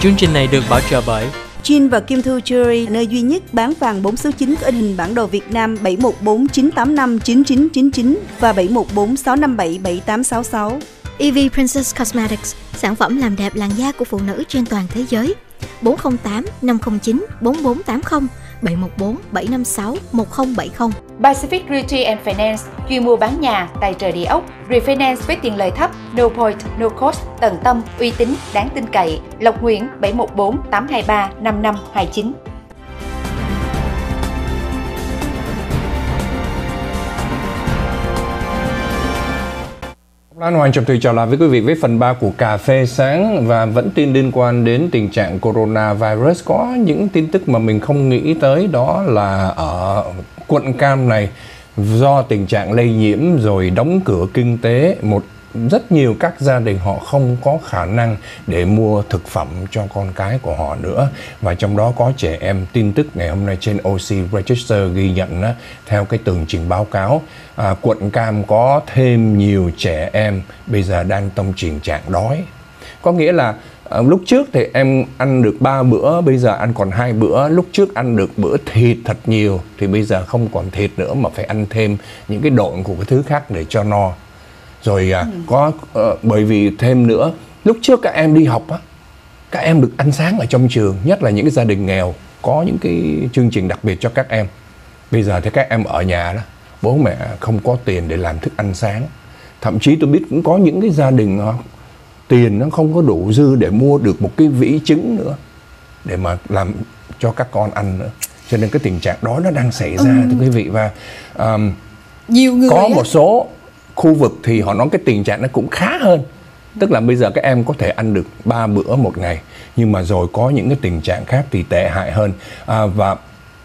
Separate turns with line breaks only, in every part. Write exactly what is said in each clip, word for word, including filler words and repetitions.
Chương trình này được bảo trợ bởi
Jin và Kim Thu Jewelry, nơi duy nhất bán vàng bốn số chín có in hình bản đồ Việt Nam bảy một bốn chín tám năm chín chín chín chín và bảy một bốn sáu năm bảy bảy tám sáu sáu.
e vê Princess Cosmetics, sản phẩm làm đẹp làn da của phụ nữ trên toàn thế giới. bốn không tám năm không chín bốn bốn tám không, bảy một bốn bảy năm sáu một không bảy không.
Pacific Realty and Finance, chuyên mua bán nhà, tài trợ địa ốc, refinance với tiền lời thấp, no point, no cost, tận tâm, uy tín, đáng tin cậy. Lộc Nguyễn bảy một bốn tám hai ba năm năm hai chín.
Lan Hoàng Trọng Thủy trở lại với quý vị với phần ba của Cà phê sáng, và vẫn tin liên quan đến tình trạng coronavirus. Có những tin tức mà mình không nghĩ tới, đó là ở quận Cam này, do tình trạng lây nhiễm rồi đóng cửa kinh tế, một rất nhiều các gia đình họ không có khả năng để mua thực phẩm cho con cái của họ nữa, và trong đó có trẻ em. Tin tức ngày hôm nay trên ô xê Register ghi nhận á, theo cái tường trình báo cáo, à, quận Cam có thêm nhiều trẻ em bây giờ đang trong tình trạng đói. Có nghĩa là à, lúc trước thì em ăn được ba bữa, bây giờ ăn còn hai bữa. Lúc trước ăn được bữa thịt thật nhiều thì bây giờ không còn thịt nữa, mà phải ăn thêm những cái độn của cái thứ khác để cho no. Rồi à, ừ. có uh, bởi vì thêm nữa, lúc trước các em đi học á, các em được ăn sáng ở trong trường, nhất là những cái gia đình nghèo có những cái chương trình đặc biệt cho các em. Bây giờ thì các em ở nhà đó, bố mẹ không có tiền để làm thức ăn sáng. Thậm chí tôi biết cũng có những cái gia đình uh, tiền nó không có đủ dư để mua được một cái vỉ trứng nữa để mà làm cho các con ăn nữa. Cho nên cái tình trạng đó nó đang xảy ra, ừ. thưa quý vị. Và um,
nhiều người
có
á.
một số khu vực thì họ nói cái tình trạng nó cũng khá hơn. Tức là bây giờ các em có thể ăn được ba bữa một ngày, nhưng mà rồi có những cái tình trạng khác thì tệ hại hơn, à, và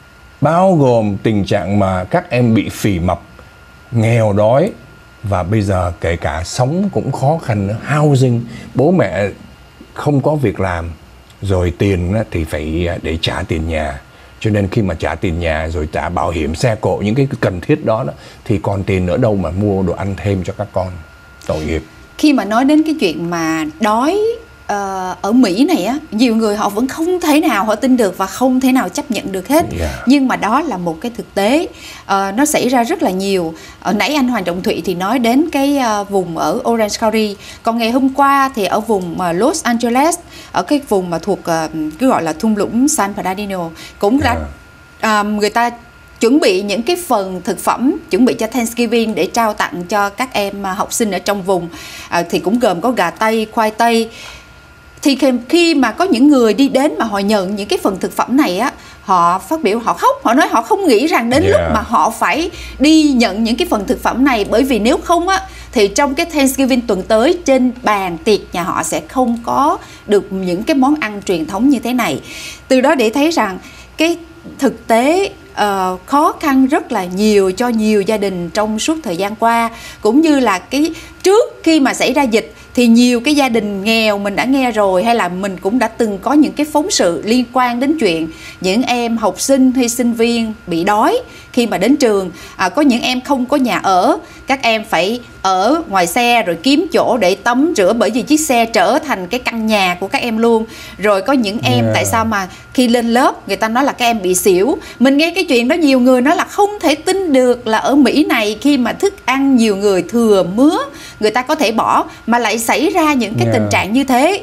bao gồm tình trạng mà các em bị phì mập, nghèo đói, và bây giờ kể cả sống cũng khó khăn nữa. Housing, bố mẹ không có việc làm, rồi tiền thì phải để trả tiền nhà. Cho nên khi mà trả tiền nhà rồi trả bảo hiểm xe cộ, những cái cần thiết đó, đó thì còn tiền nữa đâu mà mua đồ ăn thêm cho các con. Tội nghiệp.
Khi mà nói đến cái chuyện mà đói uh, ở Mỹ này á, nhiều người họ vẫn không thể nào họ tin được và không thể nào chấp nhận được hết. Yeah. Nhưng mà đó là một cái thực tế, uh, nó xảy ra rất là nhiều. Ở nãy anh Hoàng Trọng Thủy thì nói đến cái uh, vùng ở Orange County. Còn ngày hôm qua thì ở vùng uh, Los Angeles, ở cái vùng mà thuộc uh, cứ gọi là thung lũng San Bernardino, cũng đã yeah. uh, người ta chuẩn bị những cái phần thực phẩm chuẩn bị cho Thanksgiving để trao tặng cho các em học sinh ở trong vùng, à, thì cũng gồm có gà tây, khoai tây. Thì khi mà có những người đi đến mà họ nhận những cái phần thực phẩm này á, họ phát biểu, họ khóc, họ nói họ không nghĩ rằng đến yeah. lúc mà họ phải đi nhận những cái phần thực phẩm này, bởi vì nếu không á thì trong cái Thanksgiving tuần tới, trên bàn tiệc nhà họ sẽ không có được những cái món ăn truyền thống như thế này. Từ đó để thấy rằng cái thực tế Uh, khó khăn rất là nhiều cho nhiều gia đình trong suốt thời gian qua, cũng như là cái trước khi mà xảy ra dịch thì nhiều cái gia đình nghèo mình đã nghe rồi, hay là mình cũng đã từng có những cái phóng sự liên quan đến chuyện những em học sinh hay sinh viên bị đói khi mà đến trường. À, có những em không có nhà ở, các em phải ở ngoài xe rồi kiếm chỗ để tắm rửa, bởi vì chiếc xe trở thành cái căn nhà của các em luôn. Rồi có những em yeah. tại sao mà khi lên lớp người ta nói là các em bị xỉu. Mình nghe cái chuyện đó nhiều người nói là không thể tin được là ở Mỹ này, khi mà thức ăn nhiều người thừa mứa, người ta có thể bỏ mà lại xảy ra những cái yeah. tình trạng như thế.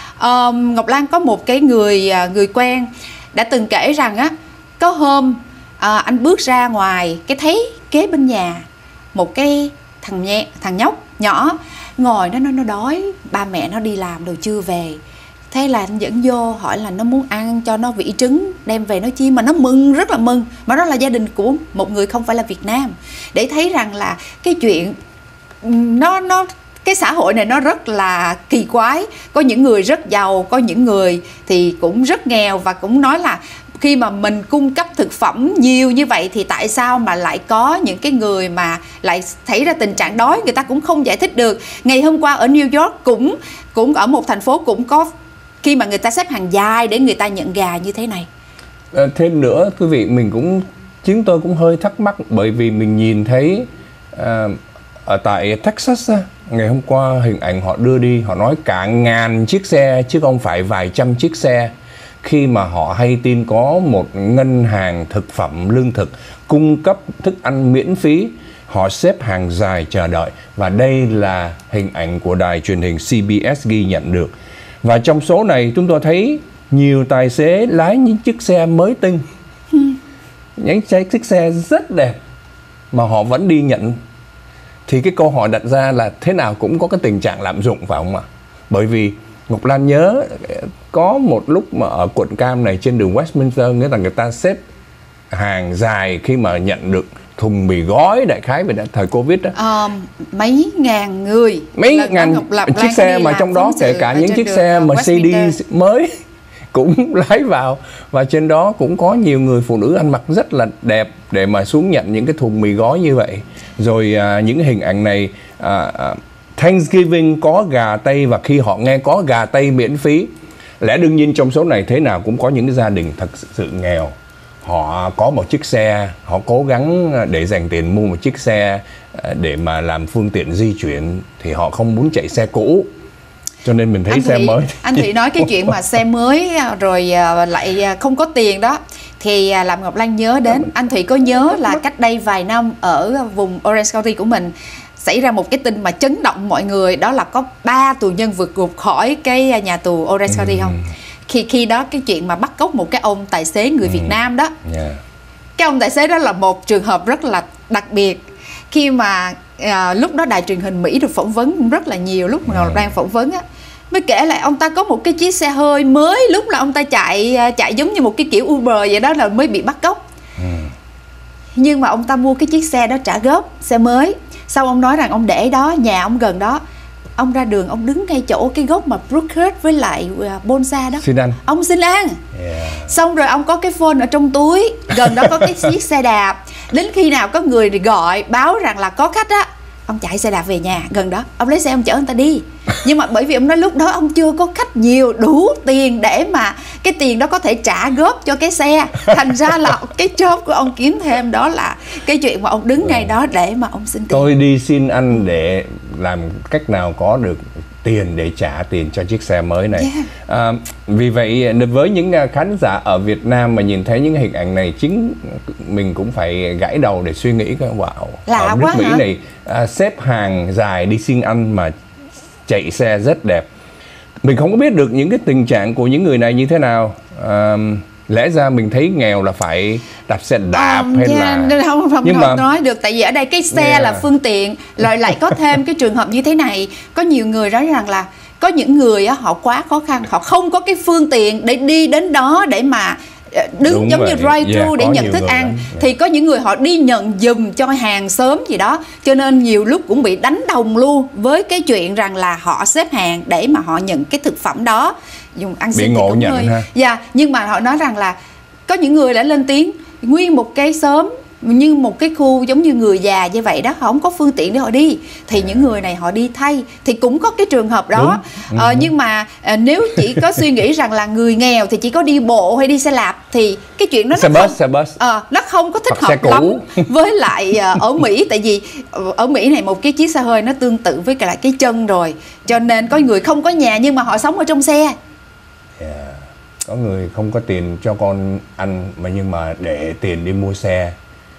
um, Ngọc Lan có một cái người người quen đã từng kể rằng á, có hôm à, anh bước ra ngoài cái thấy kế bên nhà một cái thằng nhẹ, thằng nhóc nhỏ ngồi, nó nó nó đói, ba mẹ nó đi làm rồi chưa về. Thế là anh dẫn vô hỏi là nó muốn ăn, cho nó vỉ trứng đem về nó chiên, mà nó mừng, rất là mừng. Mà đó là gia đình của một người không phải là Việt Nam. Để thấy rằng là cái chuyện nó nó cái xã hội này nó rất là kỳ quái. Có những người rất giàu, có những người thì cũng rất nghèo, và cũng nói là khi mà mình cung cấp thực phẩm nhiều như vậy thì tại sao mà lại có những cái người mà lại xảy ra tình trạng đói, người ta cũng không giải thích được. Ngày hôm qua ở New York cũng cũng ở một thành phố cũng có khi mà người ta xếp hàng dài để người ta nhận gà như thế này.
À, thêm nữa quý vị, mình cũng chúng tôi cũng hơi thắc mắc, bởi vì mình nhìn thấy à, ở tại Texas á, ngày hôm qua hình ảnh họ đưa đi, họ nói cả ngàn chiếc xe chứ không phải vài trăm chiếc xe, khi mà họ hay tin có một ngân hàng thực phẩm lương thực cung cấp thức ăn miễn phí, họ xếp hàng dài chờ đợi. Và đây là hình ảnh của đài truyền hình C B S ghi nhận được. Và trong số này chúng tôi thấy nhiều tài xế lái những chiếc xe mới tinh, ừ. những chiếc xe rất đẹp mà họ vẫn đi nhận. Thì cái câu hỏi đặt ra là thế nào cũng có cái tình trạng lạm dụng, phải không ạ? Bởi vì Ngọc Lan nhớ có một lúc mà ở quận Cam này trên đường Westminster, nghĩa là người ta xếp hàng dài khi mà nhận được thùng mì gói, đại khái về thời Covid đó.
À, mấy ngàn người,
mấy ngàn chiếc xe mà trong đó kể cả những chiếc xe Mercedes mới cũng lái vào, và trên đó cũng có nhiều người phụ nữ ăn mặc rất là đẹp để mà xuống nhận những cái thùng mì gói như vậy. Rồi à, những hình ảnh này à, à, Thanksgiving có gà Tây, và khi họ nghe có gà Tây miễn phí, lẽ đương nhiên trong số này thế nào cũng có những gia đình thật sự nghèo, họ có một chiếc xe, họ cố gắng để dành tiền mua một chiếc xe để mà làm phương tiện di chuyển, thì họ không muốn chạy xe cũ, cho nên mình thấy anh xe Thủy, mới.
Anh Thủy nói cái chuyện mà xe mới rồi lại không có tiền đó thì làm Ngọc Lan nhớ đến, anh Thủy có nhớ là cách đây vài năm ở vùng Orange County của mình xảy ra một cái tin mà chấn động mọi người, đó là có ba tù nhân vượt ngục khỏi cái nhà tù Orange County ừ. không? Khi khi đó cái chuyện mà bắt cóc một cái ông tài xế người ừ. Việt Nam đó, yeah. cái ông tài xế đó là một trường hợp rất là đặc biệt. Khi mà à, lúc đó đài truyền hình Mỹ được phỏng vấn rất là nhiều, lúc mà Ngọc đang phỏng vấn á, mới kể lại ông ta có một cái chiếc xe hơi mới, lúc là ông ta chạy chạy giống như một cái kiểu Uber vậy đó, là mới bị bắt cóc. ừ. Nhưng mà ông ta mua cái chiếc xe đó trả góp, xe mới. Sau ông nói rằng ông để đó, nhà ông gần đó, ông ra đường ông đứng ngay chỗ cái gốc mà Brookhurst với lại uh, Bonsa đó,
xin ăn.
Ông xin ăn. yeah. Xong rồi ông có cái phone ở trong túi, gần đó có cái chiếc xe đạp. Đến khi nào có người gọi báo rằng là có khách á, ông chạy xe đạp về nhà gần đó, ông lấy xe ông chở người ta đi. Nhưng mà bởi vì ông nói lúc đó ông chưa có khách nhiều đủ tiền để mà cái tiền đó có thể trả góp cho cái xe, thành ra là cái job của ông kiếm thêm đó là cái chuyện mà ông đứng ngay đó để mà ông xin tiền.
Tôi đi xin ăn để làm cách nào có được tiền để trả tiền cho chiếc xe mới này. yeah. à, Vì vậy với những khán giả ở Việt Nam mà nhìn thấy những hình ảnh này, chính mình cũng phải gãi đầu để suy nghĩ cái wow,
lạ
ở nước
quá
Mỹ
hả?
này à, xếp hàng dài đi xin ăn mà chạy xe rất đẹp. Mình không có biết được những cái tình trạng của những người này như thế nào. à, Lẽ ra mình thấy nghèo là phải đạp xe đạp um, hay yeah, là
không, không,
nhưng
không
mà
nói được, tại vì ở đây cái xe yeah. là phương tiện, rồi lại có thêm cái trường hợp như thế này. Có nhiều người nói rằng là có những người á, họ quá khó khăn, họ không có cái phương tiện để đi đến đó để mà đứng đúng giống vậy. Như drive-thru yeah, để nhận thức ăn. yeah. Thì có những người họ đi nhận giùm cho hàng xóm gì đó, cho nên nhiều lúc cũng bị đánh đồng luôn với cái chuyện rằng là họ xếp hàng để mà họ nhận cái thực phẩm đó. Dùng ăn xin
bị ngộ nhận hơi. ha.
Dạ, nhưng mà họ nói rằng là có những người đã lên tiếng, nguyên một cái xóm như một cái khu giống như người già như vậy đó, họ không có phương tiện để họ đi, thì những người này họ đi thay, thì cũng có cái trường hợp đó. Đúng. Ờ, nhưng mà à, nếu chỉ có suy nghĩ rằng là người nghèo thì chỉ có đi bộ hay đi xe đạp, thì cái chuyện đó
xe
nó
bus,
không,
xe bus.
À, nó không có thích
Hoặc
hợp lắm với lại à, ở Mỹ, tại vì ở Mỹ này một cái chiếc xe hơi nó tương tự với cả lại cái chân rồi, cho nên có người không có nhà nhưng mà họ sống ở trong xe.
Yeah. Có người không có tiền cho con ăn mà nhưng mà để tiền đi mua xe.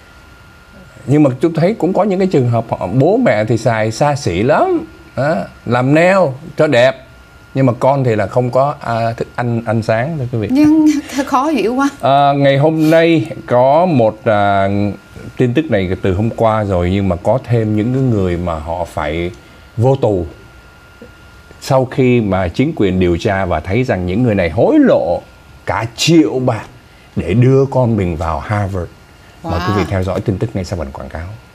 Nhưng mà tôi thấy cũng có những cái trường hợp họ bố mẹ thì xài xa xỉ lắm, đó, làm nail cho đẹp, nhưng mà con thì là không có à, thức ăn ăn sáng, thưa quý vị.
Nhưng khó hiểu quá.
À, ngày hôm nay có một à, tin tức này từ hôm qua rồi, nhưng mà có thêm những người mà họ phải vô tù sau khi mà chính quyền điều tra và thấy rằng những người này hối lộ cả triệu bạc để đưa con mình vào Harvard. Wow. Mời quý vị theo dõi tin tức ngay sau phần quảng cáo.